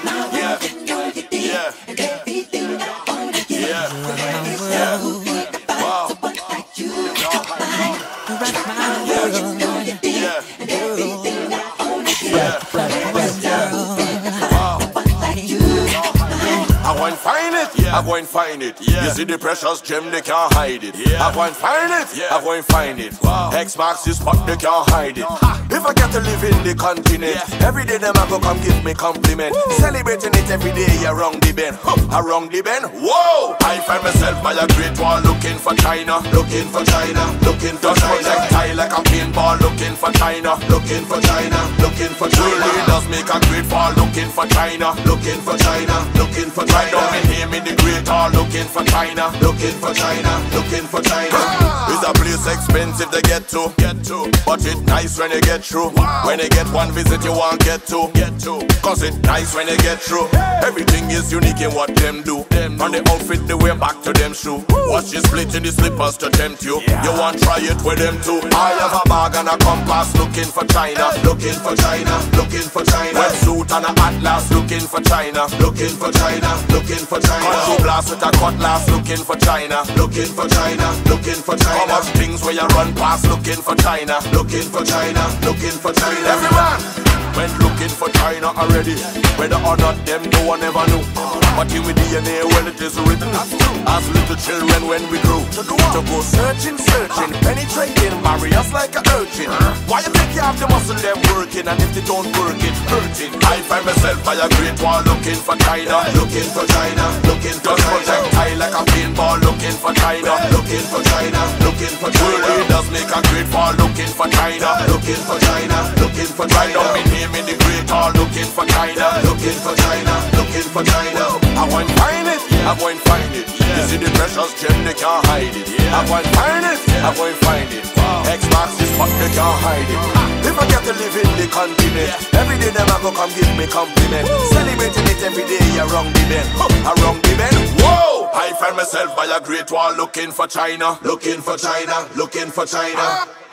Yeah, yeah, yeah, yeah. Wow. I go and find it, I go and find it. You see the precious gem, they can't hide it. I go and find it, I go and find it. X marks the spot, they can't hide it. If I get to live in the continent, every day them I go come give me compliment. Celebrating it every day, around the bend. Around the bend, whoa! I find myself by a great wall, looking for China, looking for China, looking for China. Projectile like a pinball, looking for China, looking for China, looking for China. Really does make a great fall, looking for China, looking for China, looking for China. Right down in here, in the great hall, looking for China, looking for China, looking for China. It's a place expensive to get to, but it's nice when you get through. When you get one visit, you won't get to, cause it's nice when you get through. Everything is unique in what them do. On the outfit, the way back to them shoe. Watch you split in the slippers to tempt you. You want try it with them too. I have a bag and a compass, looking for China, looking for China, looking for China. Wetsuit and a atlas, looking for China, looking for China, looking for China. Country blast with a cutlass, looking for China, looking for China, looking for China. How much things where you run past, looking for China, looking for China, looking for China. Everyone went looking for China already. Whether or not them, no one ever knew. But in with DNA, well it is written. As little children when we grew, to go searching, penetrating barriers like a urchin. Why you think you have the muscle them working, and if they don't work it, hurting? I find myself by a great wall, looking for China, looking for China, looking for China. Projectile like a pinball, looking for China, looking for China, looking for China. Really does make a great fall, looking for China, looking for China, looking for China. Right down in here, in the great hall, looking for China, looking for China, looking for China. I go and find it, I go and find it. You see the precious gem, they can't hide it. I go and find it, I go and find it. X marks the spot, they can't hide it. If I get to live in the continent, every day them I go come give me compliment. Celebrating it every day, around the bend, around the bend. Whoa! I find myself by a great wall, looking for China, looking for China, looking for China.